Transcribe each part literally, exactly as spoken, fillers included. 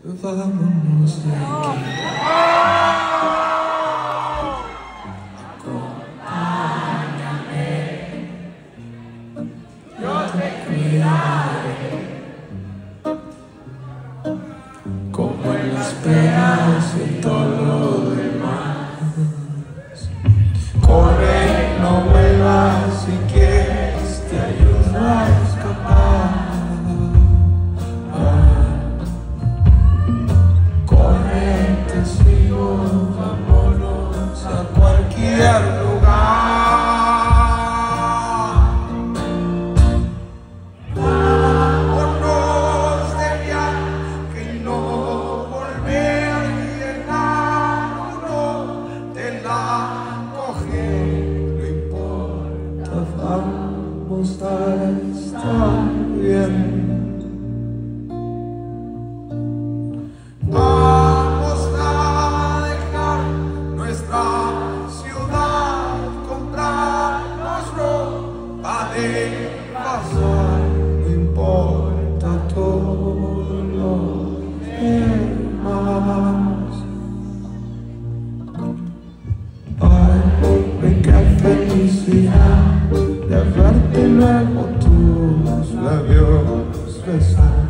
vámonos de aquí. Acompáñame, yo te cuidaré, como en las penas y todo lo demás. Corre, no vuelvas, si quieres te ayudo a escapar. Vámonos a cualquier lugar. Vámonos de viaje y no volver a llenarnos de la coger. No importa, vamos a estar bien. Pasar, no importa todo lo demás. Ay, qué felicidad de verte y luego tus labios besar.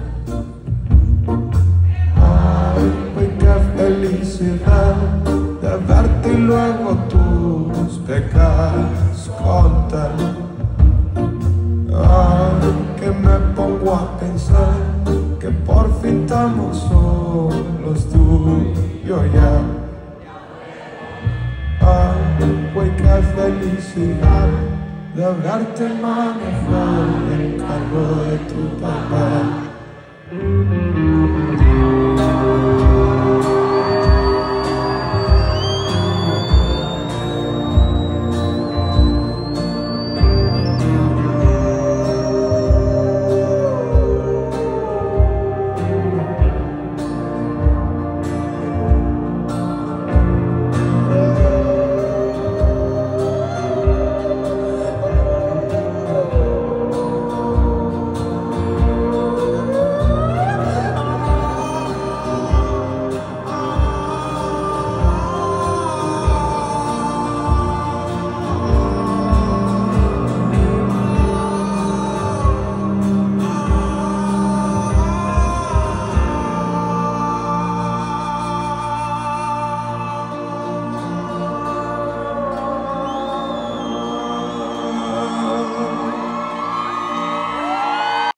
Ay, qué felicidad de verte y luego tus pecados contar. Ay, que me pongo a pensar que por fin estamos solos tú y yo ya. Ay, güey, qué felicidad de verte manejar el carro de tu papá.